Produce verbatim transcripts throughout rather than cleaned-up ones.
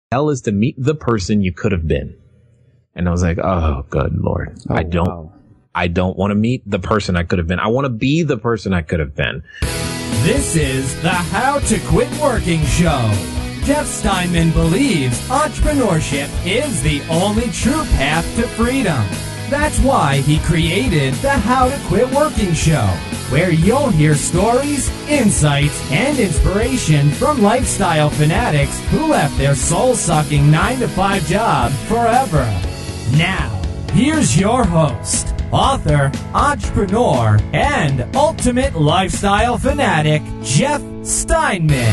hell is to meet the person you could have been. And I was like, oh, good Lord. Oh, I don't, wow. I don't want to meet the person I could have been. I want to be the person I could have been. This is the How to Quit Working Show. Jeff Steinman believes entrepreneurship is the only true path to freedom. That's why he created the How to Quit Working Show, where you'll hear stories, insights, and inspiration from lifestyle fanatics who left their soul-sucking nine to five job forever. Now, here's your host, author, entrepreneur, and ultimate lifestyle fanatic, Jeff Steinman.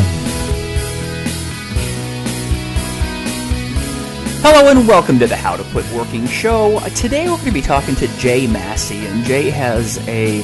Hello and welcome to the How to Quit Working Show. Today we're going to be talking to Jay Massey, and Jay has a,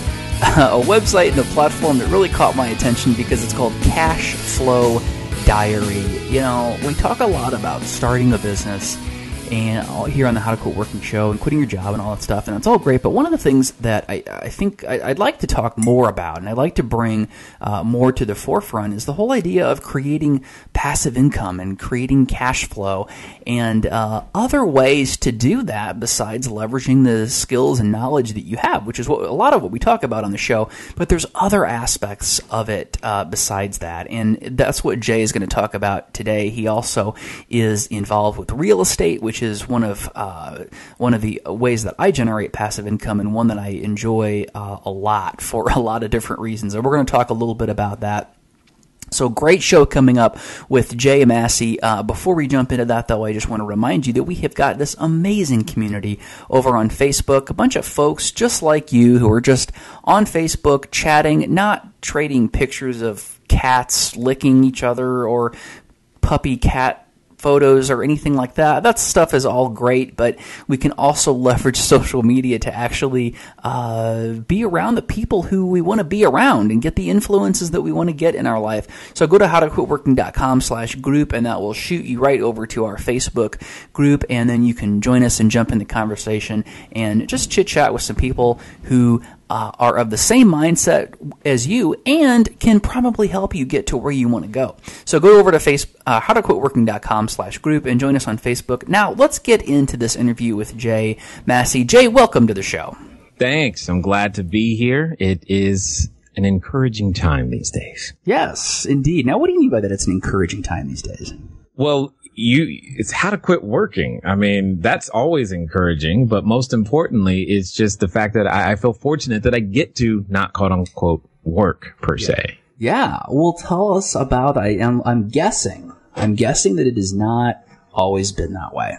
a website and a platform that really caught my attention because it's called Cashflow Diary. You know, we talk a lot about starting a business and here on the How to Quit Working Show and quitting your job and all that stuff, and it's all great, but one of the things that I, I think I, I'd like to talk more about, and I'd like to bring uh, more to the forefront, is the whole idea of creating passive income and creating cash flow and uh, other ways to do that besides leveraging the skills and knowledge that you have, which is what a lot of what we talk about on the show, but there's other aspects of it uh, besides that, and that's what Jay is going to talk about today. He also is involved with real estate, which is one of uh, one of the ways that I generate passive income, and one that I enjoy uh, a lot for a lot of different reasons. And we're going to talk a little bit about that. So great show coming up with Jay Massey. Uh, before we jump into that, though, I just want to remind you that we have got this amazing community over on Facebook, a bunch of folks just like you who are just on Facebook chatting, not trading pictures of cats licking each other or puppy cat photos or anything like that. That stuff is all great, but we can also leverage social media to actually uh, be around the people who we want to be around and get the influences that we want to get in our life. So go to howtoquitworking.com slash group, and that will shoot you right over to our Facebook group, and then you can join us and jump in the conversation and just chit-chat with some people who Uh, are of the same mindset as you and can probably help you get to where you want to go. So go over to face, uh, howtoquitworking.com slash group and join us on Facebook. Now, let's get into this interview with Jay Massey. Jay, welcome to the show. Thanks. I'm glad to be here. It is an encouraging time these days. Yes, indeed. Now, what do you mean by that it's an encouraging time these days? Well, you, it's how to quit working. I mean, that's always encouraging, but most importantly, it's just the fact that I, I feel fortunate that I get to not quote unquote work per yeah. se. Yeah. Well, tell us about, I am, I'm guessing, I'm guessing that it has not always been that way.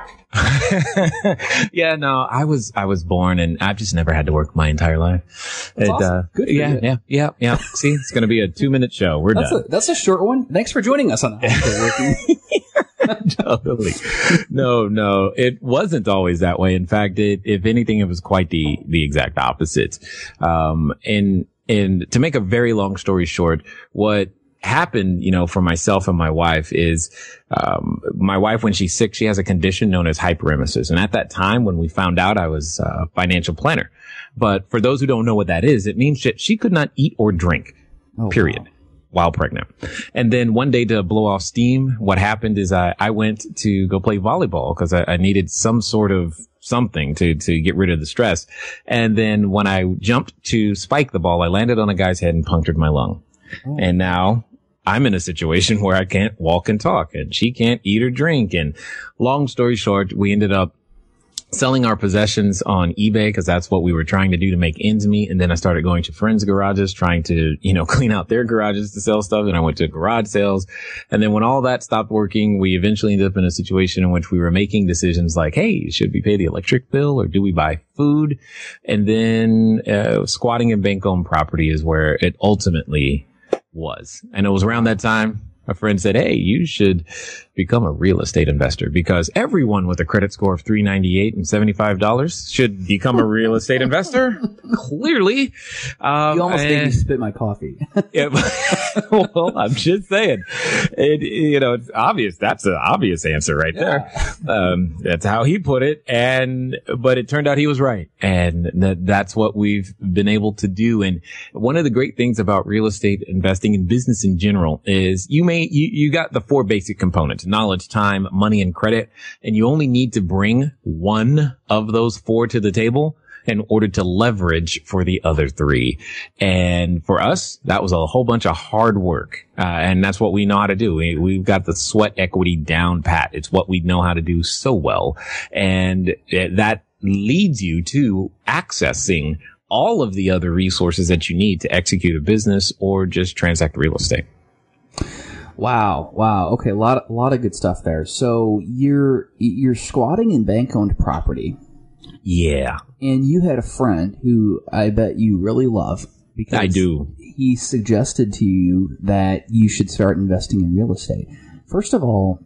yeah, no, I was, I was born and I've just never had to work my entire life. That's it, awesome. uh, Good for yeah, you. yeah, yeah, yeah. See, it's going to be a two minute show. We're that's done. A, that's a short one. Thanks for joining us on the Totally. No, no, it wasn't always that way. In fact, it, if anything, it was quite the, the exact opposite. Um, and, and to make a very long story short, what happened, you know, for myself and my wife is, um, my wife, when she's sick, she has a condition known as hyperemesis. And at that time, when we found out, I was a financial planner. But for those who don't know what that is, it means that she could not eat or drink, oh, period. Wow. While pregnant. And then one day, to blow off steam, what happened is I, I went to go play volleyball because I, I needed some sort of something to, to get rid of the stress. And then when I jumped to spike the ball, I landed on a guy's head and punctured my lung. Oh. And now I'm in a situation where I can't walk and talk, and she can't eat or drink. And long story short, we ended up selling our possessions on eBay because that's what we were trying to do to make ends meet. And then I started going to friends' garages, trying to, you know, clean out their garages to sell stuff. And I went to garage sales. And then when all that stopped working, we eventually ended up in a situation in which we were making decisions like, hey, should we pay the electric bill or do we buy food? And then uh, squatting in bank-owned property is where it ultimately was. And it was around that time a friend said, hey, you should become a real estate investor because everyone with a credit score of three ninety-eight and seventy-five dollars should become a real estate investor. Clearly. Um, you almost and, made me spit my coffee. yeah, well, I'm just saying, it, you know, it's obvious. That's an obvious answer right yeah. there. Um, that's how he put it. And, but it turned out he was right. And that, that's what we've been able to do. And one of the great things about real estate investing and business in general is you may only, you, you got the four basic components: knowledge, time, money, and credit. And you only need to bring one of those four to the table in order to leverage for the other three. And for us, that was a whole bunch of hard work. Uh, and that's what we know how to do. We, we've got the sweat equity down pat. It's what we know how to do so well. And it, that leads you to accessing all of the other resources that you need to execute a business or just transact real estate. Wow. Wow. Okay. A lot, a lot of good stuff there. So you're, you're squatting in bank-owned property. Yeah. And you had a friend who I bet you really love. Because I do. He suggested to you that you should start investing in real estate. First of all,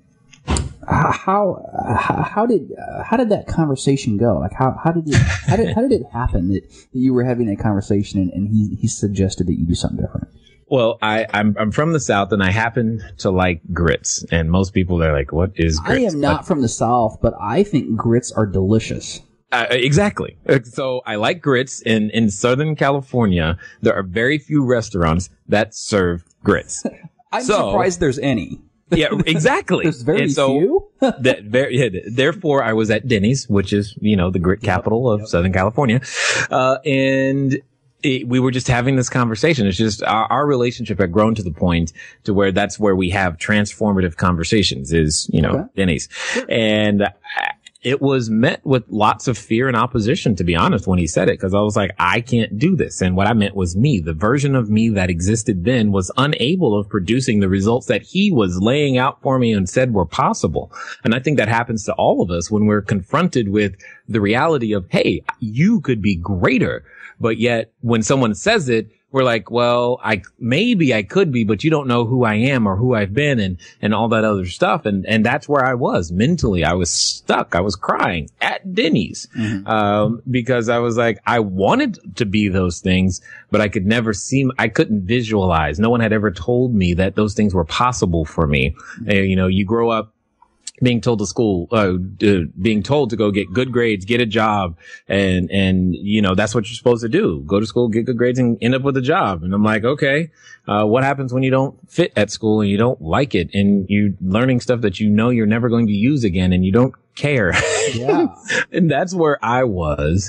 how how, how did uh, how did that conversation go? Like how how did it how did how did it happen that, that you were having a conversation and, and he he suggested that you do something different? Well, I, I'm I'm from the South, and I happen to like grits. And most people, they're like, "What is grits?" I am not but, from the South, but I think grits are delicious. Uh, exactly. So I like grits. In in Southern California, there are very few restaurants that serve grits. I'm so, surprised there's any. Yeah, exactly. There's very and so few. that very, yeah, therefore, I was at Denny's, which is, you know, the grit capital of yep. Southern California, uh, and it, we were just having this conversation. It's just our, our relationship had grown to the point to where that's where we have transformative conversations. Is you know okay. Denny's, and. I, It was met with lots of fear and opposition, to be honest, when he said it, because I was like, I can't do this. And what I meant was me. The version of me that existed then was unable of producing the results that he was laying out for me and said were possible. And I think that happens to all of us when we're confronted with the reality of, hey, you could be greater. But yet when someone says it, we're like, well, I, maybe I could be, but you don't know who I am or who I've been and, and all that other stuff. And, and that's where I was mentally. I was stuck. I was crying at Denny's, mm-hmm. um, because I was like, I wanted to be those things, but I could never see, I couldn't visualize. No one had ever told me that those things were possible for me. Mm-hmm. Uh, you know, you grow up being told to school, uh, uh, being told to go get good grades, get a job. And, and, you know, that's what you're supposed to do. Go to school, get good grades and end up with a job. And I'm like, okay, uh, what happens when you don't fit at school and you don't like it and you're learning stuff that you know you're never going to use again and you don't care? Yeah. And that's where I was.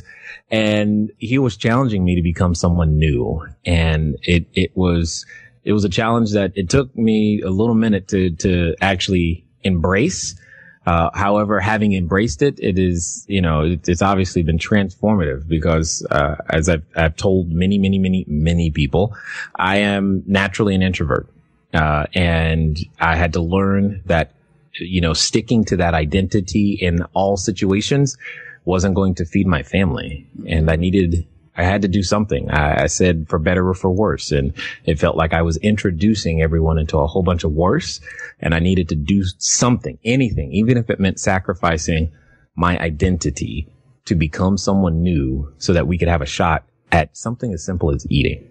And he was challenging me to become someone new. And it, it was, it was a challenge that it took me a little minute to, to actually embrace. Uh, however, having embraced it, it is, you know, it, it's obviously been transformative because, uh, as I've, I've told many, many, many, many people, I am naturally an introvert. Uh, and I had to learn that, you know, sticking to that identity in all situations wasn't going to feed my family. And I needed, I had to do something. I, I said for better or for worse. And it felt like I was introducing everyone into a whole bunch of worse. And I needed to do something, anything, even if it meant sacrificing my identity to become someone new so that we could have a shot at something as simple as eating.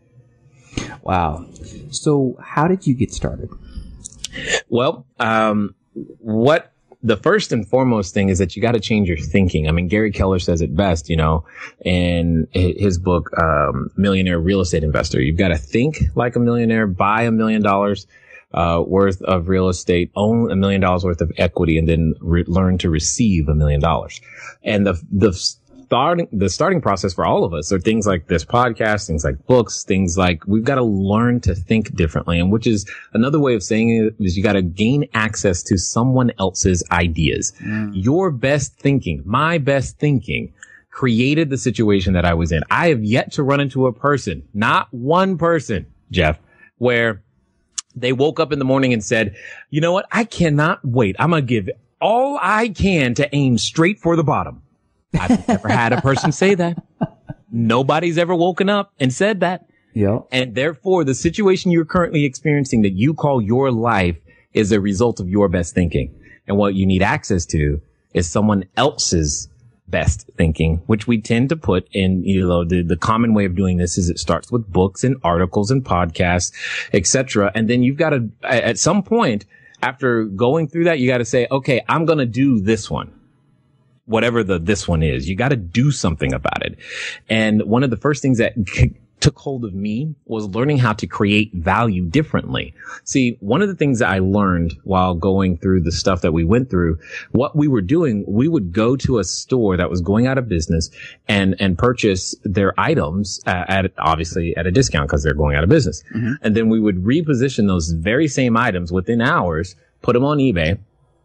Wow. So how did you get started? Well, um, what the first and foremost thing is that you got to change your thinking. I mean, Gary Keller says it best, you know, in his book, um, Millionaire Real Estate Investor. You've got to think like a millionaire, buy a million dollars uh worth of real estate, own a million dollars worth of equity, and then re- learn to receive a million dollars. And the the starting the starting process for all of us are things like this podcast, things like books, things like we've got to learn to think differently. And which is another way of saying it is you got to gain access to someone else's ideas. Mm. Your best thinking, my best thinking created the situation that I was in. I have yet to run into a person, not one person, Jeff, where they woke up in the morning and said, you know what? I cannot wait. I'm going to give all I can to aim straight for the bottom. I've never had a person say that. Nobody's ever woken up and said that. Yeah. And therefore, the situation you're currently experiencing that you call your life is a result of your best thinking. And what you need access to is someone else's best thinking, which we tend to put in, you know, the, the common way of doing this is it starts with books and articles and podcasts, et cetera. And then you've got to, at some point, after going through that, you got to say, okay, I'm going to do this one. Whatever the this one is, you got to do something about it. And one of the first things that took hold of me was learning how to create value differently. See, one of the things that I learned while going through the stuff that we went through, what we were doing, we would go to a store that was going out of business and, and purchase their items uh, at, obviously at a discount because they're going out of business. Mm-hmm. And then we would reposition those very same items within hours, put them on eBay,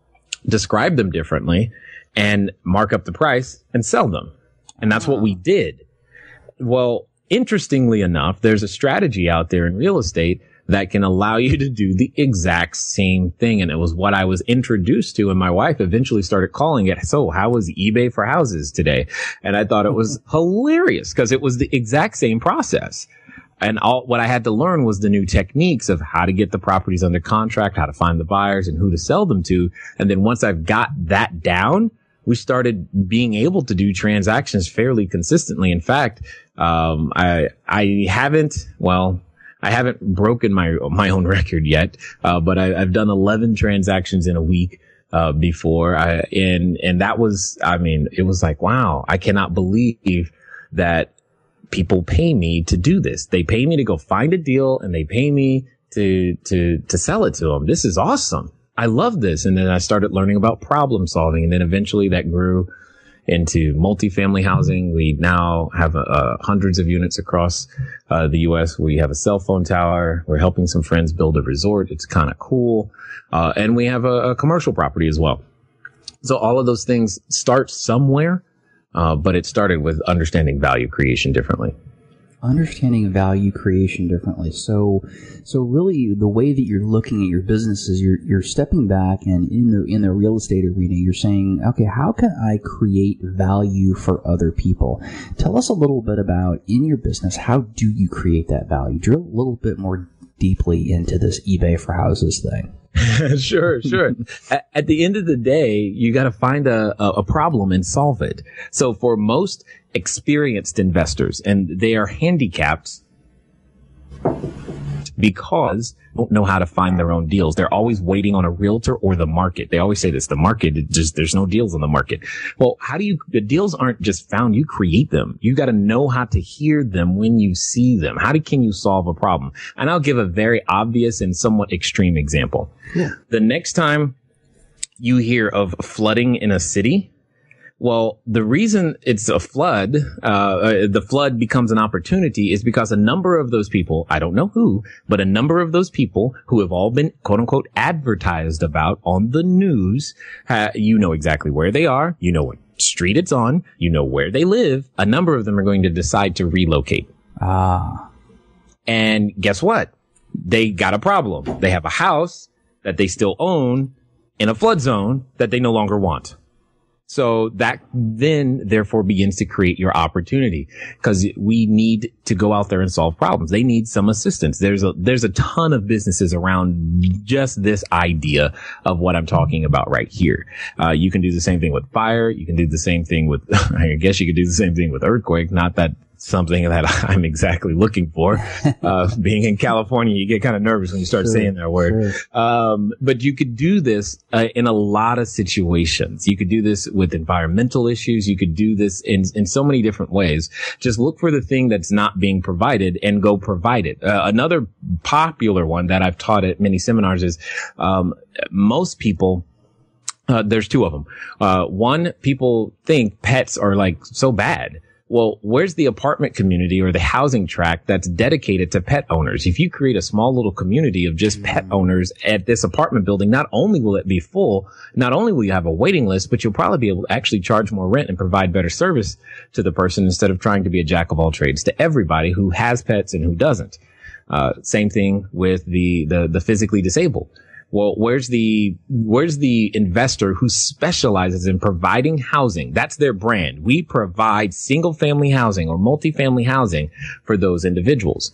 describe them differently, and mark up the price and sell them. And that's what we did. Well, interestingly enough, there's a strategy out there in real estate that can allow you to do the exact same thing. And it was what I was introduced to. And my wife eventually started calling it, so how was eBay for houses today? And I thought it was hilarious because it was the exact same process. And all what I had to learn was the new techniques of how to get the properties under contract, how to find the buyers and who to sell them to. And then once I've got that down, we started being able to do transactions fairly consistently. In fact, um, I, I haven't, well, I haven't broken my, my own record yet, uh, but I, I've done eleven transactions in a week, uh, before. I, and, and that was, I mean, it was like, wow, I cannot believe that people pay me to do this. They pay me to go find a deal and they pay me to, to, to sell it to them. This is awesome. I love this. And then I started learning about problem solving. And then eventually that grew into multifamily housing. We now have uh, uh, hundreds of units across uh, the U S. We have a cell phone tower. We're helping some friends build a resort. It's kind of cool. Uh, and we have a, a commercial property as well. So all of those things start somewhere, uh, but it started with understanding value creation differently. Understanding value creation differently. So, so really, the way that you're looking at your business is you're you're stepping back, and in the in the real estate arena, you're saying, okay, how can I create value for other people? Tell us a little bit about in your business, how do you create that value? Drill a little bit more deeply into this eBay for houses thing. Sure, sure. at, at the end of the day, you got to find a, a, a problem and solve it. So for most experienced investors, and they are handicapped because they don't know how to find their own deals. They're always waiting on a realtor or the market. They always say this, the market, it just, there's no deals on the market. Well, how do you, the deals aren't just found, you create them. You got to know how to hear them when you see them. How do, can you solve a problem? And I'll give a very obvious and somewhat extreme example. Yeah. The next time you hear of flooding in a city, well, the reason it's a flood, uh, the flood becomes an opportunity is because a number of those people, I don't know who, but a number of those people who have all been quote unquote advertised about on the news, uh, you know exactly where they are. You know what street it's on. You know where they live. A number of them are going to decide to relocate. Ah. And guess what? They got a problem. They have a house that they still own in a flood zone that they no longer want. So that then therefore begins to create your opportunity, because we need to go out there and solve problems. They need some assistance. There's a, there's a ton of businesses around just this idea of what I'm talking about right here. Uh, you can do the same thing with fire. You can do the same thing with, I guess you could do the same thing with earthquake. Not that something that I'm exactly looking for. Uh, being in California, you get kind of nervous when you start sure, saying that word. Sure. Um, but you could do this uh, in a lot of situations. You could do this with environmental issues. You could do this in, in so many different ways. Just look for the thing that's not being provided and go provide it. Uh, another popular one that I've taught at many seminars is, um, most people, uh, there's two of them. Uh, one, people think pets are like so bad. Well, where's the apartment community or the housing tract that's dedicated to pet owners? If you create a small little community of just pet owners at this apartment building, not only will it be full, not only will you have a waiting list, but you'll probably be able to actually charge more rent and provide better service to the person instead of trying to be a jack of all trades to everybody who has pets and who doesn't. Uh, same thing with the, the, the physically disabled. Well, where's the, where's the investor who specializes in providing housing? That's their brand. We provide single family housing or multifamily housing for those individuals.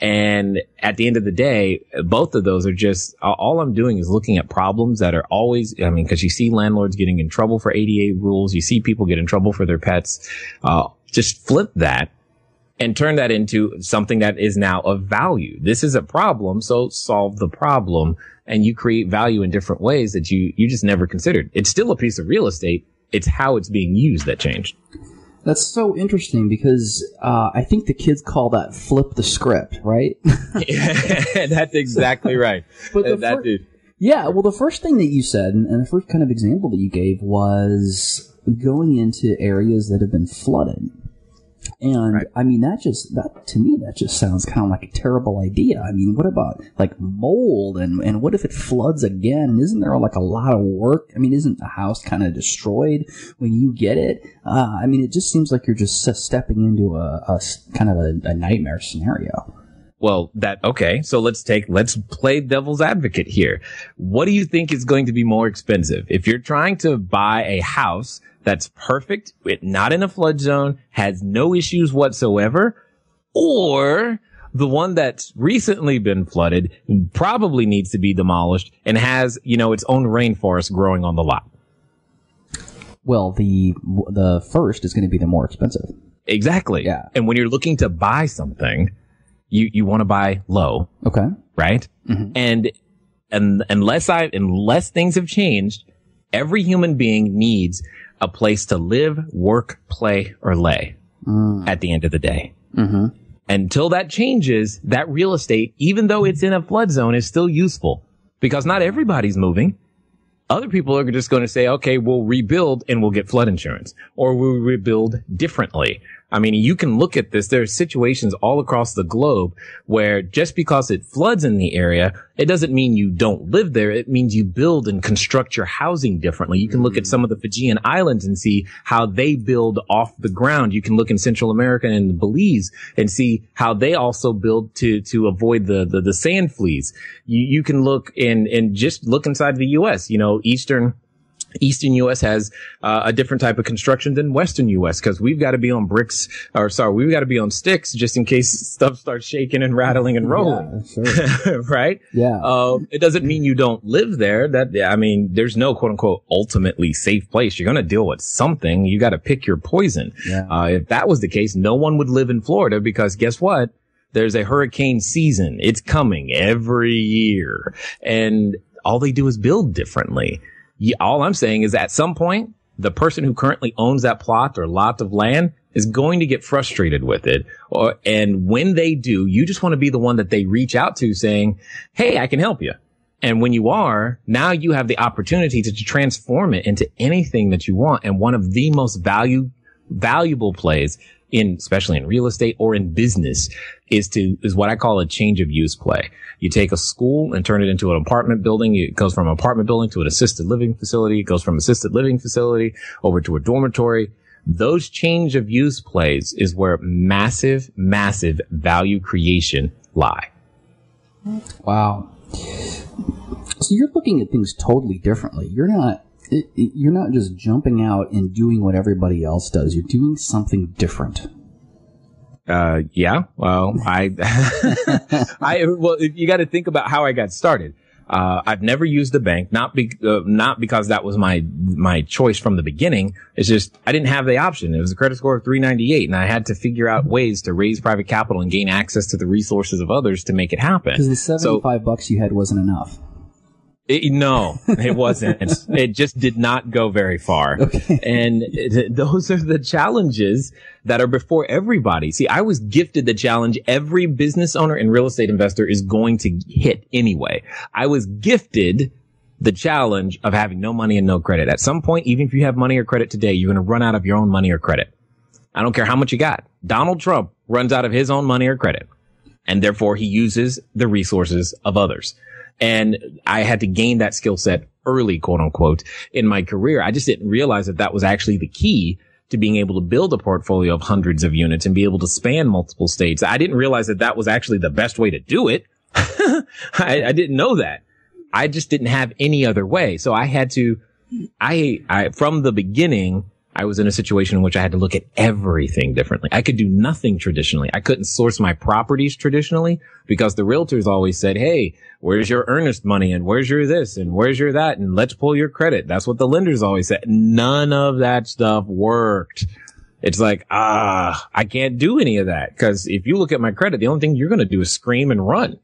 And at the end of the day, both of those are just, all I'm doing is looking at problems that are always, I mean, cause you see landlords getting in trouble for A D A rules. You see people get in trouble for their pets. Uh, just flip that and turn that into something that is now of value. This is a problem, so solve the problem. And you create value in different ways that you, you just never considered. It's still a piece of real estate. It's how it's being used that changed. That's so interesting because uh, I think the kids call that flip the script, right? Yeah, that's exactly right. But the that fir- dude. Yeah, well, the first thing that you said, and, and the first kind of example that you gave was going into areas that have been flooded. And, right. I mean, that just, that to me, that just sounds kind of like a terrible idea. I mean, what about, like, mold, and, and what if it floods again? And isn't there, like, a lot of work? I mean, isn't the house kind of destroyed when you get it? Uh, I mean, it just seems like you're just stepping into a, a kind of a, a nightmare scenario. Well, that, okay, so let's take, let's play devil's advocate here. What do you think is going to be more expensive? If you're trying to buy a house that's perfect, not in a flood zone, has no issues whatsoever, or the one that's recently been flooded, probably needs to be demolished, and has, you know, its own rainforest growing on the lot? Well, the the first is going to be the more expensive. Exactly. Yeah. And when you're looking to buy something, you, you want to buy low. Okay. Right? Mm-hmm. And, and unless I, unless things have changed, every human being needs a place to live, work, play, or lay mm. at the end of the day. Mm-hmm. Until that changes, that real estate, even though it's in a flood zone, is still useful because not everybody's moving. Other people are just going to say, okay, we'll rebuild and we'll get flood insurance, or we'll rebuild differently. I mean, you can look at this. There are situations all across the globe where just because it floods in the area, it doesn't mean you don't live there. It means you build and construct your housing differently. You can look at some of the Fijian islands and see how they build off the ground. You can look in Central America and Belize and see how they also build to, to avoid the, the, the sand fleas. You, you can look in, and just look inside the U S, you know, Eastern Eastern U S has uh, a different type of construction than Western U S because we've got to be on bricks, or sorry, we've got to be on sticks just in case stuff starts shaking and rattling and rolling. Yeah, sure. Right? Yeah. Um, it doesn't mean you don't live there. That, I mean, there's no quote unquote ultimately safe place. You're going to deal with something. You got to pick your poison. Yeah. Uh, if that was the case, no one would live in Florida because guess what? There's a hurricane season. It's coming every year and all they do is build differently. Yeah, all I'm saying is at some point, the person who currently owns that plot or lot of land is going to get frustrated with it. Or, and when they do, you just want to be the one that they reach out to saying, hey, I can help you. And when you are, now you have the opportunity to, to transform it into anything that you want. And one of the most value, valuable plays in, especially in real estate or in business, is to, is what I call a change of use play. You take a school and turn it into an apartment building. It goes from an apartment building to an assisted living facility. It goes from assisted living facility over to a dormitory. Those change of use plays is where massive, massive value creation lie. Wow. So you're looking at things totally differently. You're not, it, it, you're not just jumping out and doing what everybody else does. You're doing something different. Uh, yeah, well, I, I, well, you got to think about how I got started. Uh, I've never used a bank, not be, uh, not because that was my, my choice from the beginning. It's just, I didn't have the option. It was a credit score of three ninety-eight and I had to figure out ways to raise private capital and gain access to the resources of others to make it happen. Because the seventy-five so, bucks you had wasn't enough. It, no, it wasn't. It just did not go very far. Okay. And it, those are the challenges that are before everybody. See, I was gifted the challenge every business owner and real estate investor is going to hit anyway. I was gifted the challenge of having no money and no credit. At some point, even if you have money or credit today, you're going to run out of your own money or credit. I don't care how much you got. Donald Trump runs out of his own money or credit, and therefore he uses the resources of others. And I had to gain that skill set early, quote unquote, in my career. I just didn't realize that that was actually the key to being able to build a portfolio of hundreds of units and be able to span multiple states. I didn't realize that that was actually the best way to do it. I, I didn't know that. I just didn't have any other way. So I had to, I, I, from the beginning, I was in a situation in which I had to look at everything differently. I could do nothing traditionally. I couldn't source my properties traditionally because the realtors always said, hey, where's your earnest money and where's your this and where's your that and let's pull your credit. That's what the lenders always said. None of that stuff worked. It's like, ah, I can't do any of that because if you look at my credit, the only thing you're going to do is scream and run.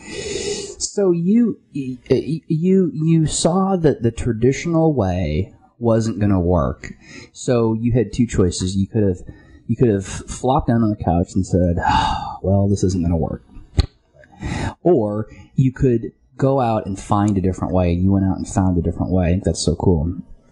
So you, you, you saw that the traditional way wasn't going to work. So you had two choices. You could have you could have flopped down on the couch and said, oh, well, this isn't going to work. Or you could go out and find a different way. You went out and found a different way. I think that's so cool.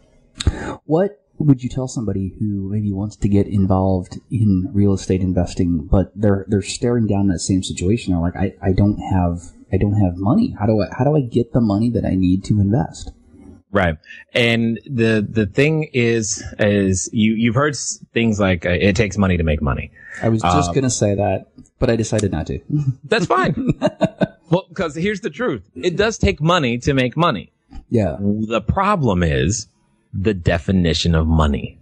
What would you tell somebody who maybe wants to get involved in real estate investing, but they're they're staring down that same situation? They're like, I, I don't have I don't have money. How do I how do I get the money that I need to invest? Right. And the the thing is is you you've heard things like uh, it takes money to make money. I was just um, going to say that, but I decided not to. That's fine. Well, because here's the truth. It does take money to make money. Yeah. The problem is the definition of money.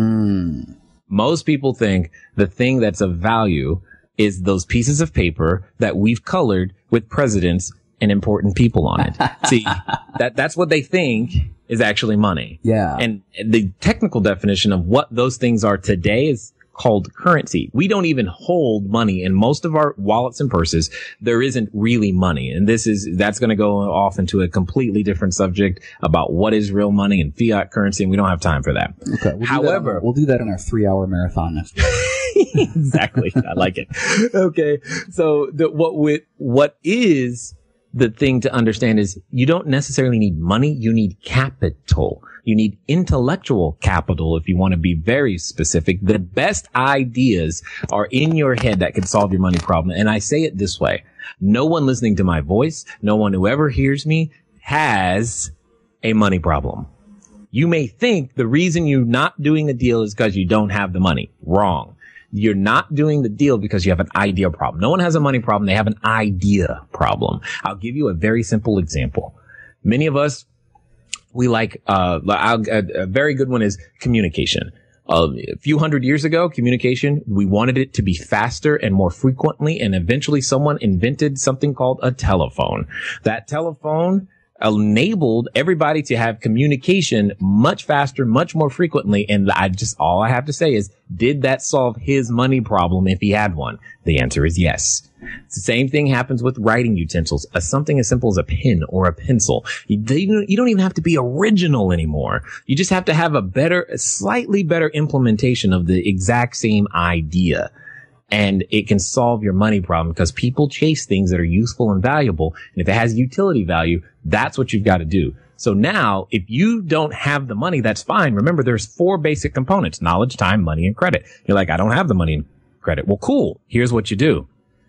Mm. Most people think the thing that's of value is those pieces of paper that we've colored with presidents and important people on it. See, that that's what they think is actually money. Yeah. And the technical definition of what those things are today is called currency. We don't even hold money in most of our wallets and purses. There isn't really money. And this is, that's going to go off into a completely different subject about what is real money and fiat currency. And we don't have time for that. Okay. We'll However, do our, we'll do that in our three hour marathon next week. Exactly. I like it. Okay. So the, what we, what is the thing to understand is you don't necessarily need money. You need capital. You need intellectual capital if you want to be very specific. The best ideas are in your head that can solve your money problem. And I say it this way. No one listening to my voice, no one who ever hears me has a money problem. You may think the reason you're not doing a deal is because you don't have the money. Wrong. You're not doing the deal because you have an idea problem. No one has a money problem. They have an idea problem. I'll give you a very simple example. Many of us, we like, uh, a, a very good one is communication. Uh, a few hundred years ago, communication, we wanted it to be faster and more frequently. And eventually someone invented something called a telephone. That telephone enabled everybody to have communication much faster, much more frequently. And I just, all I have to say is, did that solve his money problem if he had one? The answer is yes. It's the same thing happens with writing utensils. Uh, something as simple as a pen or a pencil. You, they, you don't even have to be original anymore. You just have to have a better, a slightly better implementation of the exact same idea. And it can solve your money problem because people chase things that are useful and valuable. And if it has utility value, that's what you've got to do. So now, if you don't have the money, that's fine. Remember, there's four basic components: knowledge, time, money, and credit. You're like, I don't have the money and credit. Well, cool. Here's what you do.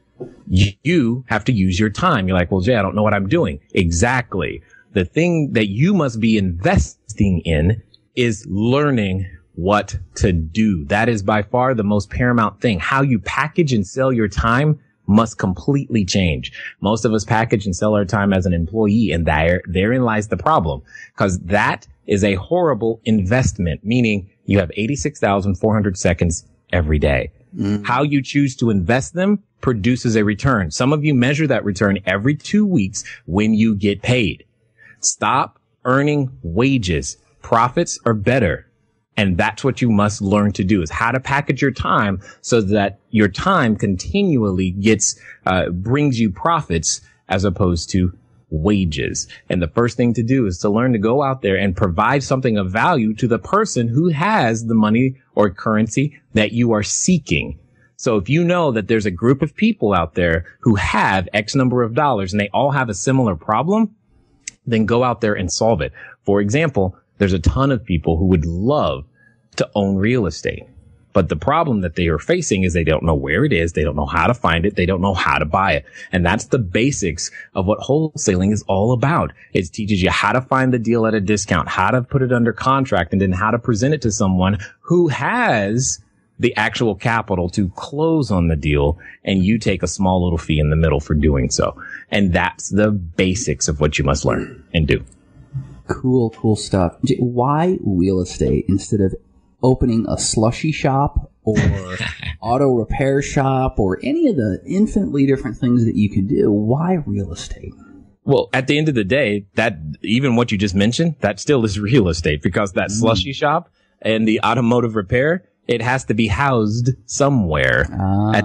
You have to use your time. You're like, well, Jay, I don't know what I'm doing. Exactly. The thing that you must be investing in is learning what to do. That is by far the most paramount thing. How you package and sell your time must completely change. Most of us package and sell our time as an employee, and there, therein lies the problem, because that is a horrible investment, meaning you have eighty-six thousand four hundred seconds every day. Mm. How you choose to invest them produces a return. Some of you measure that return every two weeks when you get paid. Stop earning wages. Profits are better. And that's what you must learn to do, is how to package your time so that your time continually gets, uh, brings you profits as opposed to wages. And the first thing to do is to learn to go out there and provide something of value to the person who has the money or currency that you are seeking. So if you know that there's a group of people out there who have X number of dollars and they all have a similar problem, then go out there and solve it. For example, there's a ton of people who would love to own real estate. But the problem that they are facing is they don't know where it is. They don't know how to find it. They don't know how to buy it. And that's the basics of what wholesaling is all about. It teaches you how to find the deal at a discount, how to put it under contract, and then how to present it to someone who has the actual capital to close on the deal. And you take a small little fee in the middle for doing so. And that's the basics of what you must learn and do. Cool, cool stuff. Why real estate instead of opening a slushy shop or auto repair shop or any of the infinitely different things that you can do? Why real estate? Well, at the end of the day, that even what you just mentioned, that still is real estate, because that mm. slushy shop and the automotive repair, it has to be housed somewhere. Ah. At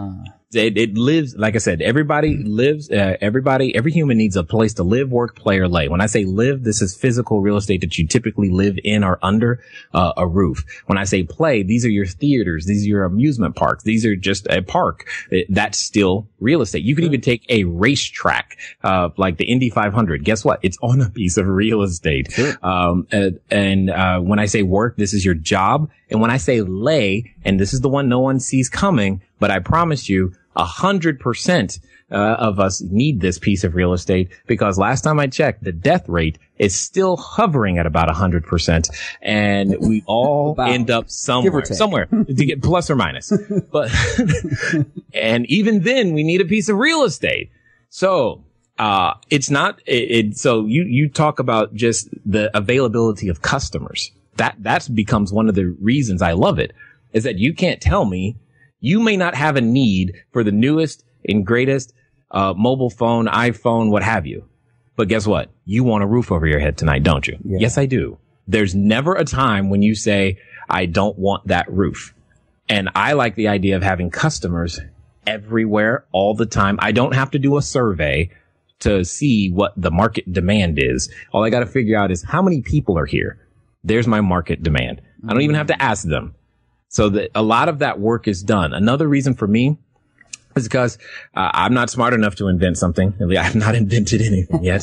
It, it lives, like I said, everybody lives, uh, everybody, every human needs a place to live, work, play, or lay. When I say live, this is physical real estate that you typically live in or under uh, a roof. When I say play, these are your theaters. These are your amusement parks. These are just a park. It, that's still real estate. You could even take a racetrack, uh, like the Indy five hundred. Guess what? It's on a piece of real estate. Sure. Um, and, and uh, when I say work, this is your job. And when I say lay, and this is the one no one sees coming, but I promise you, a hundred percent uh, of us need this piece of real estate, because last time I checked, the death rate is still hovering at about a hundred percent, and we all About, end up somewhere, somewhere to get plus or minus. But and even then, we need a piece of real estate. So uh it's not it, it. So you you talk about just the availability of customers. That that becomes one of the reasons I love it, is that you can't tell me. You may not have a need for the newest and greatest uh mobile phone, iPhone, what have you. But guess what? You want a roof over your head tonight, don't you? Yeah. Yes, I do. There's never a time when you say, I don't want that roof. And I like the idea of having customers everywhere all the time. I don't have to do a survey to see what the market demand is. All I got to figure out is how many people are here. There's my market demand. I don't even have to ask them. So that a lot of that work is done. Another reason for me is because uh, I'm not smart enough to invent something. I've not invented anything yet.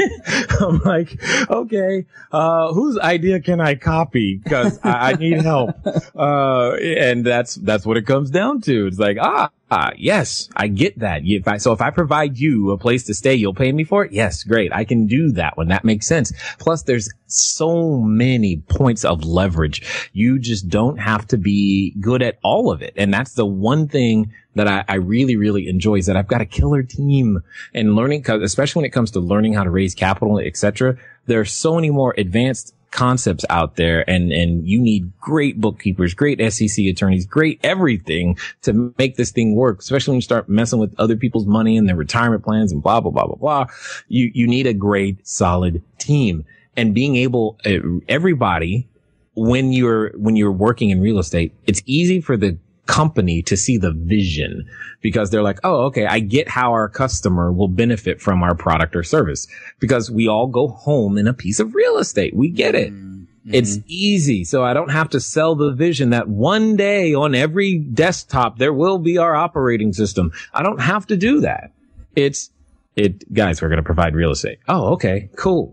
I'm like, okay, uh, whose idea can I copy? Because I, I need help. Uh, and that's, that's what it comes down to. It's like, ah, ah yes, I get that. If I, so if I provide you a place to stay, you'll pay me for it? Yes, great. I can do that one. That makes sense. Plus, there's so many points of leverage. You just don't have to be good at all of it. And that's the one thing that I, I really, really enjoy, is that I've got a killer team, and learning, especially when it comes to learning how to raise capital, et cetera. There are so many more advanced concepts out there, and, and you need great bookkeepers, great S E C attorneys, great everything to make this thing work, especially when you start messing with other people's money and their retirement plans and blah, blah, blah, blah, blah. You, you need a great, solid team. And being able, uh, everybody, when you're, when you're working in real estate, it's easy for the company to see the vision, because they're like, oh, okay, I get how our customer will benefit from our product or service, because we all go home in a piece of real estate. We get it. Mm-hmm. It's easy. So I don't have to sell the vision that one day on every desktop, there will be our operating system. I don't have to do that. It's, it, guys, we're going to provide real estate. Oh, okay, cool.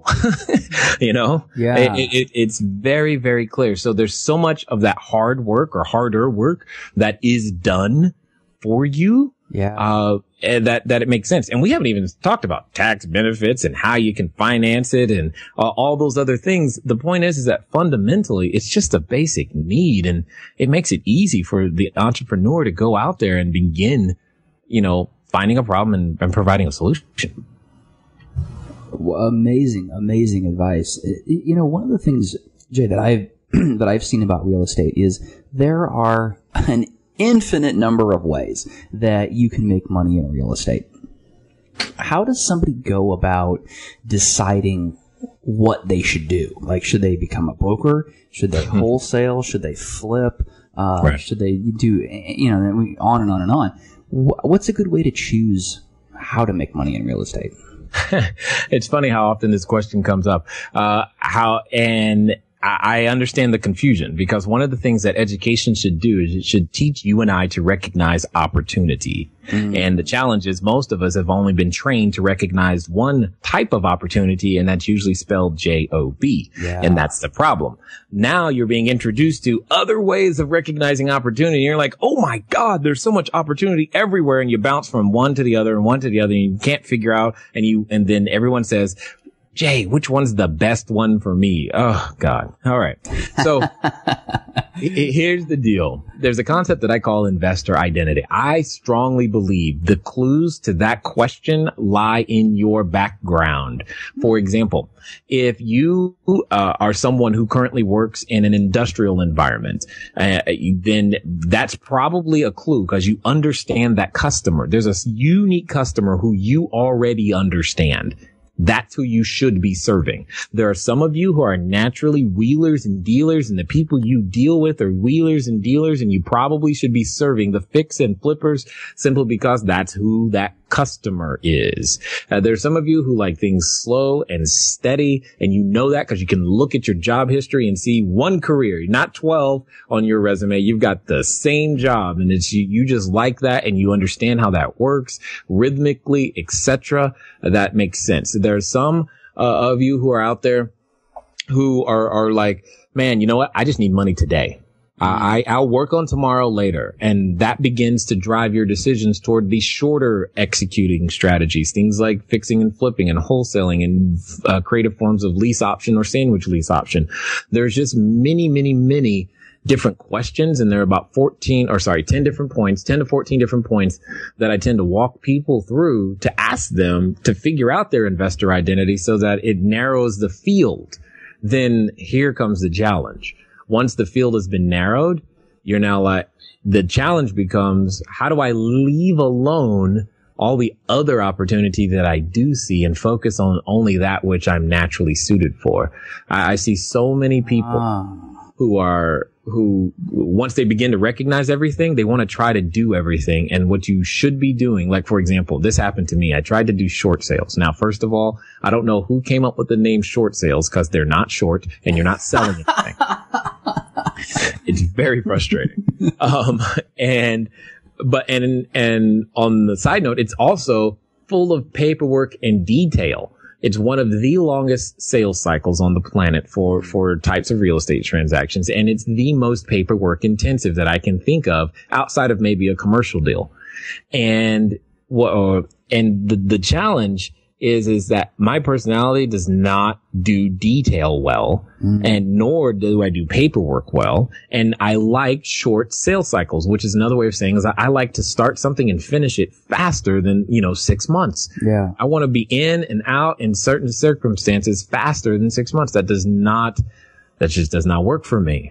You know, yeah, it, it, it's very, very clear. So there's so much of that hard work or harder work that is done for you. Yeah. Uh, and that, that it makes sense. And we haven't even talked about tax benefits and how you can finance it and uh, all those other things. The point is, is that fundamentally it's just a basic need, and it makes it easy for the entrepreneur to go out there and begin, you know, finding a problem and, and providing a solution. Well, amazing, amazing advice. You know, one of the things, Jay, that I've that I've seen about real estate is there are an infinite number of ways that you can make money in real estate. How does somebody go about deciding what they should do? Like, should they become a broker? Should they wholesale? Should they flip? Uh, right. Should they do, you know, on and on and on? What's a good way to choose how to make money in real estate? It's funny how often this question comes up. Uh, how, and I understand the confusion, because one of the things that education should do is it should teach you and I to recognize opportunity. Mm. And the challenge is most of us have only been trained to recognize one type of opportunity, and that's usually spelled J O B. Yeah. And that's the problem. Now you're being introduced to other ways of recognizing opportunity. You're like, oh my God, there's so much opportunity everywhere. And you bounce from one to the other and one to the other, and you can't figure out. And you, and then everyone says, Jay, which one's the best one for me? Oh, God. All right. So here's the deal. There's a concept that I call investor identity. I strongly believe the clues to that question lie in your background. For example, if you uh, are someone who currently works in an industrial environment, uh, then that's probably a clue, because you understand that customer. There's a unique customer who you already understand. That's who you should be serving. There are some of you who are naturally wheelers and dealers, and the people you deal with are wheelers and dealers, and you probably should be serving the fix and flippers simply because that's who that customer is. Uh, there's some of you who like things slow and steady, and you know that because you can look at your job history and see one career, not twelve on your resume. You've got the same job, and it's you, you just like that, and you understand how that works rhythmically, et cetera. Uh, that makes sense. There are some uh, of you who are out there who are, are like, man, you know what? I just need money today. I, I'll work on tomorrow later. And that begins to drive your decisions toward the shorter executing strategies, things like fixing and flipping and wholesaling and uh, creative forms of lease option or sandwich lease option. There's just many, many, many different questions. And there are about fourteen or sorry, ten different points, ten to fourteen different points that I tend to walk people through to ask them to figure out their investor identity so that it narrows the field. Then here comes the challenge. Once the field has been narrowed, you're now like, the challenge becomes, how do I leave alone all the other opportunity that I do see and focus on only that which I'm naturally suited for? I, I see so many people ah. who are, who once they begin to recognize everything, they want to try to do everything. And what you should be doing, like, for example, this happened to me. I tried to do short sales. Now, first of all, I don't know who came up with the name short sales because they're not short and you're not selling anything. It's very frustrating. Um, and, but, and, and on the side note, it's also full of paperwork and detail. It's one of the longest sales cycles on the planet for, for types of real estate transactions. And it's the most paperwork intensive that I can think of outside of maybe a commercial deal. And what, and the, the challenge is, is that my personality does not do detail well, mm-hmm. and nor do I do paperwork well. And I like short sales cycles, which is another way of saying is I, I like to start something and finish it faster than, you know, six months. Yeah. I want to be in and out in certain circumstances faster than six months. That does not, that just does not work for me.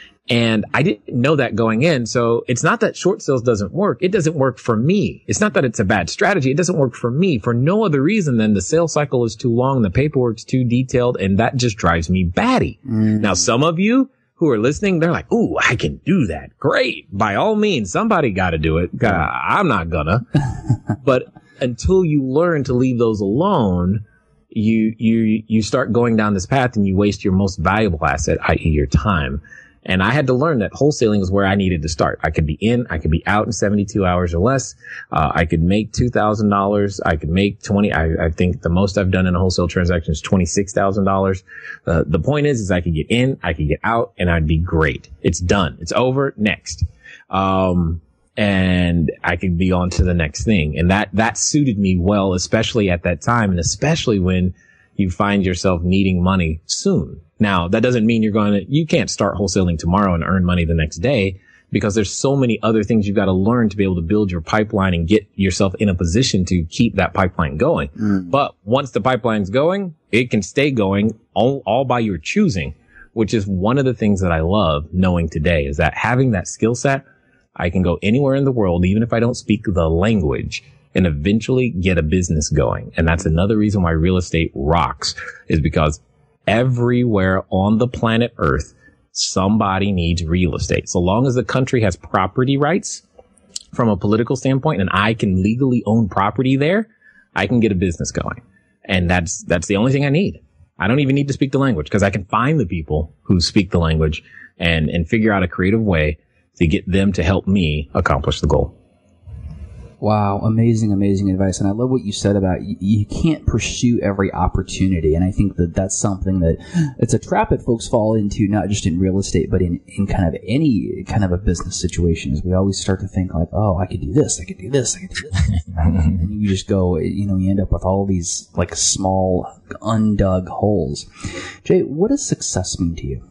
And I didn't know that going in. So it's not that short sales doesn't work. It doesn't work for me. It's not that it's a bad strategy. It doesn't work for me for no other reason than the sales cycle is too long. The paperwork's too detailed, and that just drives me batty. Mm. Now, some of you who are listening, they're like, ooh, I can do that. Great. By all means, somebody got to do it. Uh, I'm not gonna. But until you learn to leave those alone, you, you, you start going down this path and you waste your most valuable asset, that is your time. And I had to learn that wholesaling is where I needed to start. I could be in, I could be out in seventy-two hours or less. Uh, I could make two thousand dollars. I could make twenty. I, I think the most I've done in a wholesale transaction is twenty-six thousand dollars. Uh, the point is, is I could get in, I could get out, and I'd be great. It's done. It's over. Next. Um, and I could be on to the next thing. And that, that suited me well, especially at that time. And especially when you find yourself needing money soon. Now, that doesn't mean you're going to, you can't start wholesaling tomorrow and earn money the next day, because there's so many other things you've got to learn to be able to build your pipeline and get yourself in a position to keep that pipeline going. Mm. But once the pipeline's going, it can stay going all, all by your choosing, which is one of the things that I love knowing today, is that having that skill set, I can go anywhere in the world, even if I don't speak the language, and eventually get a business going. And that's another reason why real estate rocks, is because everywhere on the planet Earth, somebody needs real estate. So long as the country has property rights from a political standpoint, and I can legally own property there, I can get a business going. And that's, that's the only thing I need. I don't even need to speak the language, because I can find the people who speak the language and, and figure out a creative way to get them to help me accomplish the goal. Wow, amazing, amazing advice. And I love what you said about you, you can't pursue every opportunity. And I think that that's something that it's a trap that folks fall into, not just in real estate, but in, in kind of any kind of a business situation, is we always start to think like, oh, I could do this, I could do this, I could do this. And you just go, you know, you end up with all these like small undug holes. Jay, what does success mean to you?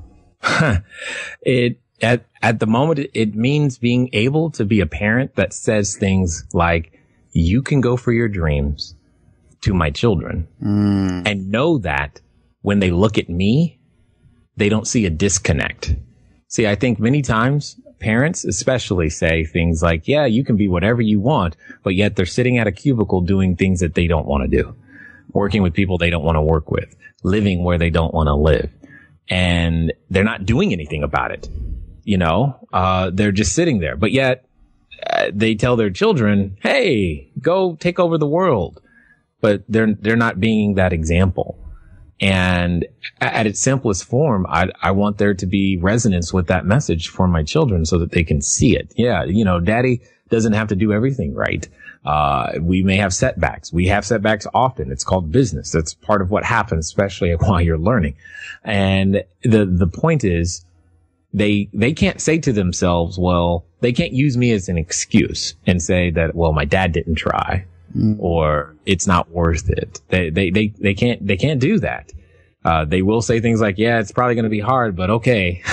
it, At at the moment, it means being able to be a parent that says things like, you can go for your dreams, to my children, mm. and know that when they look at me, they don't see a disconnect. See, I think many times parents especially say things like, yeah, you can be whatever you want, but yet they're sitting at a cubicle doing things that they don't want to do. working with people they don't want to work with, living where they don't want to live. And they're not doing anything about it. You know, uh, they're just sitting there. But yet uh, they tell their children, hey, go take over the world. But they're, they're not being that example. And at its simplest form, I, I want there to be resonance with that message for my children so that they can see it. Yeah. You know, daddy doesn't have to do everything right. Uh, we may have setbacks. We have setbacks often. It's called business. That's part of what happens, especially while you're learning. And the, the point is they, they can't say to themselves, well, they can't use me as an excuse and say that, well, my dad didn't try mm. or it's not worth it. They, they, they, they can't, they can't do that. Uh, they will say things like, yeah, it's probably going to be hard, but okay.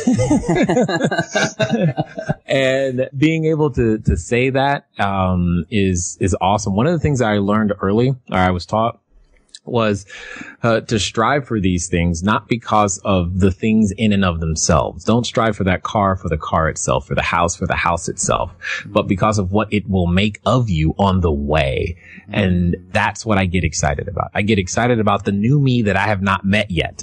And being able to, to say that, um, is, is awesome. One of the things I learned early, or I was taught, was, uh, to strive for these things, not because of the things in and of themselves. Don't strive for that car for the car itself, for the house for the house itself, but because of what it will make of you on the way. And that's what I get excited about. I get excited about the new me that I have not met yet.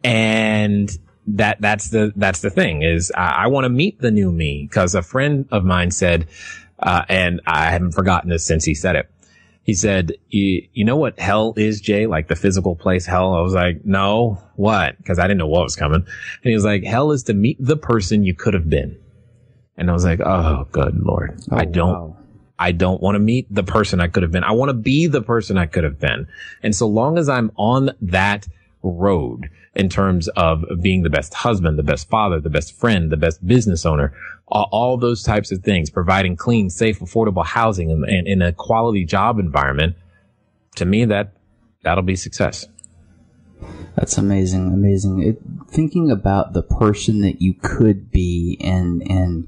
And that, that's the, that's the thing is I, I want to meet the new me, because a friend of mine said, uh, and I haven't forgotten this since he said it. He said, you, you know what hell is, Jay? Like the physical place hell? I was like, no, what? Because I didn't know what was coming. And he was like, hell is to meet the person you could have been. And I was like, oh, good Lord. Oh, I don't, wow. I don't want to meet the person I could have been. I want to be the person I could have been. And so long as I'm on that road in terms of being the best husband, the best father, the best friend, the best business owner, all, all those types of things, providing clean, safe, affordable housing and, and in a quality job environment, to me, that, that'll be success. That's amazing. Amazing. It, thinking about the person that you could be and, and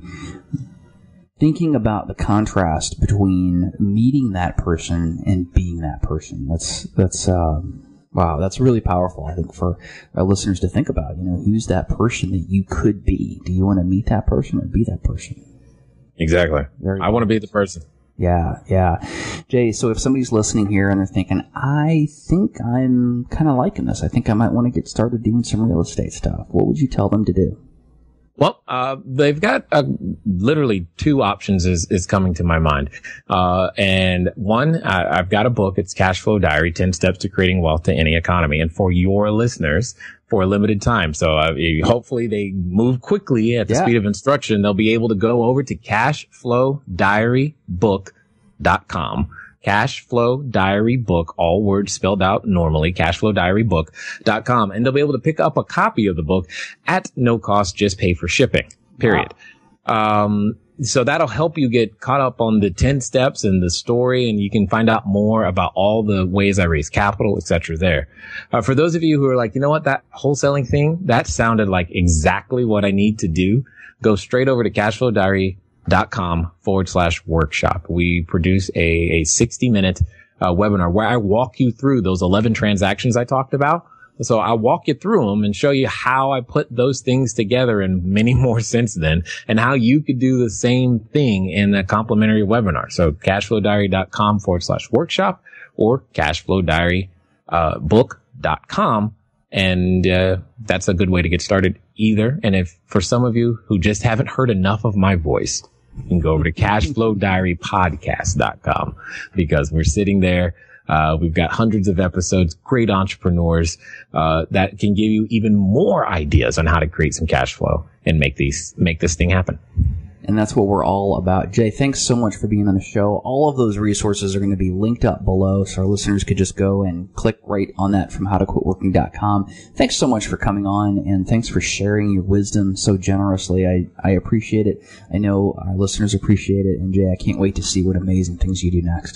thinking about the contrast between meeting that person and being that person. That's, that's, um, wow, that's really powerful, I think, for our listeners to think about. You know, who's that person that you could be? Do you want to meet that person or be that person? Exactly. Very I want to be the person. Yeah, yeah. Jay, so if somebody's listening here and they're thinking, I think I'm kind of liking this. I think I might want to get started doing some real estate stuff. What would you tell them to do? Well, uh, they've got uh, literally two options is, is coming to my mind. Uh, and one, I, I've got a book. It's Cashflow Diary, ten Steps to Creating Wealth to Any Economy. And for your listeners, for a limited time. So uh, hopefully they move quickly at the yeah. speed of instruction. They'll be able to go over to cashflow diary book dot com. Cashflow Diary Book, all words spelled out normally, cashflow diary book dot com. And they'll be able to pick up a copy of the book at no cost, just pay for shipping, period. Wow. Um, so that'll help you get caught up on the ten steps and the story, and you can find out more about all the ways I raise capital, et cetera there. Uh, for those of you who are like, you know what, that wholesaling thing, that sounded like exactly what I need to do, go straight over to cashflow diary dot com forward slash workshop. We produce a, a sixty minute uh, webinar where I walk you through those eleven transactions I talked about. So I'll walk you through them and show you how I put those things together and many more since then, and how you could do the same thing in a complimentary webinar. So cashflow diary dot com forward slash workshop or cashflow diary book dot com. And uh, that's a good way to get started either. And if for some of you who just haven't heard enough of my voice, you can go over to cashflow diary podcast dot com, because we're sitting there. Uh, we've got hundreds of episodes, great entrepreneurs uh, that can give you even more ideas on how to create some cash flow and make these make this thing happen. And that's what we're all about. Jay, thanks so much for being on the show. All of those resources are going to be linked up below, so our listeners could just go and click right on that from how to quit working dot com. Thanks so much for coming on, and thanks for sharing your wisdom so generously. I, I appreciate it. I know our listeners appreciate it. And Jay, I can't wait to see what amazing things you do next.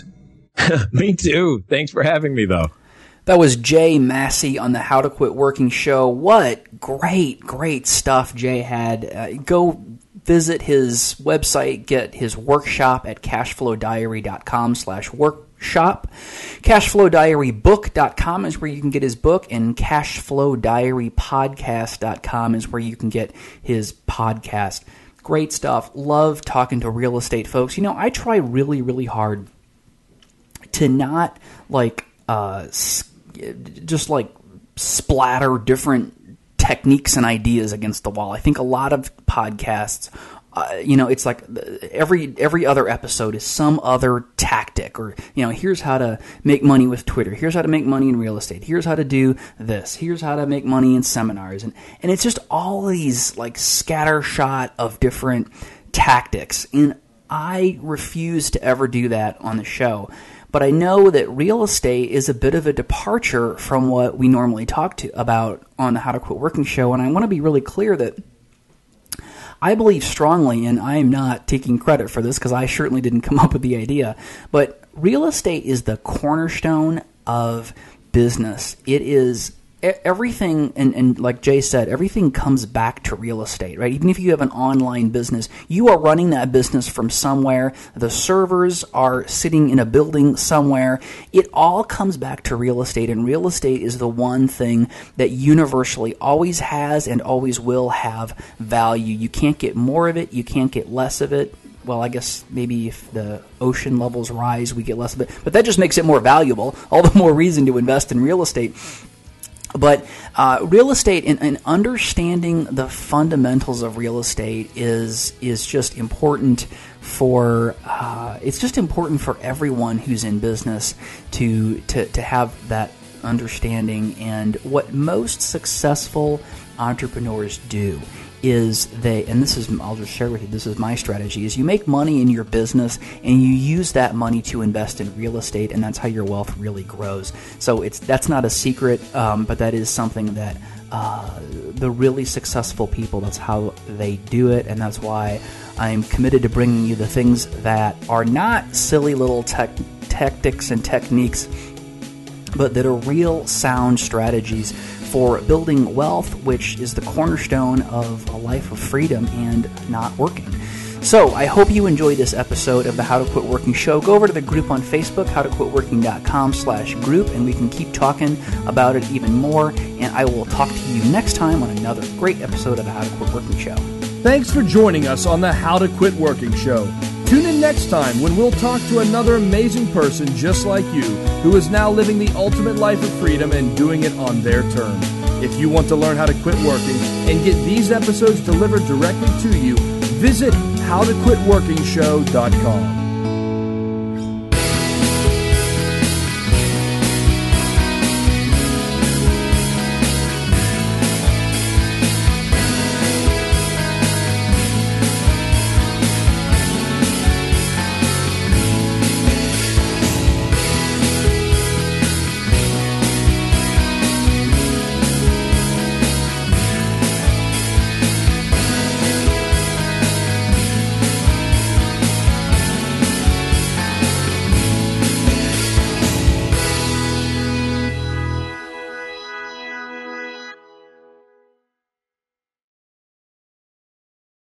Me too. Thanks for having me, though. That was Jay Massey on the How to Quit Working show. What great, great stuff Jay had. Uh, go visit his website, get his workshop at cashflow diary dot com slash workshop. cashflow diary book dot com is where you can get his book, and cashflow diary podcast dot com is where you can get his podcast. Great stuff. Love talking to real estate folks. You know, I try really, really hard to not, like, uh, just like splatter different techniques and ideas against the wall. I think a lot of podcasts, uh, you know, it's like every every other episode is some other tactic, or, you know, here's how to make money with Twitter. Here's how to make money in real estate. Here's how to do this. Here's how to make money in seminars. And, and it's just all these like scattershot of different tactics. And I refuse to ever do that on the show. But I know that real estate is a bit of a departure from what we normally talk to about on the How to Quit Working show. And I want to be really clear that I believe strongly, and I am not taking credit for this because I certainly didn't come up with the idea, but real estate is the cornerstone of business. It is everything, and, and like Jay said, everything comes back to real estate, right? Even if you have an online business, you are running that business from somewhere. The servers are sitting in a building somewhere. It all comes back to real estate, and real estate is the one thing that universally always has and always will have value. You can't get more of it. You can't get less of it. Well, I guess maybe if the ocean levels rise, we get less of it. But that just makes it more valuable. All the more reason to invest in real estate. But uh, real estate and, and understanding the fundamentals of real estate is is just important for uh, it's just important for everyone who's in business to to to have that understanding. And what most successful entrepreneurs do is they, and this is, I'll just share with you, this is my strategy, is you make money in your business and you use that money to invest in real estate, and that's how your wealth really grows. So it's that's not a secret, um, but that is something that uh, the really successful people, that's how they do it, and that's why I'm committed to bringing you the things that are not silly little tech, tactics and techniques, but that are real sound strategies for building wealth, which is the cornerstone of a life of freedom and not working. So I hope you enjoyed this episode of the How to Quit Working show. Go over to the group on Facebook, howtoquitworking.com slash group, and we can keep talking about it even more. And I will talk to you next time on another great episode of the How to Quit Working show. Thanks for joining us on the How to Quit Working show. Tune in next time when we'll talk to another amazing person just like you who is now living the ultimate life of freedom and doing it on their terms. If you want to learn how to quit working and get these episodes delivered directly to you, visit how to quit working show dot com.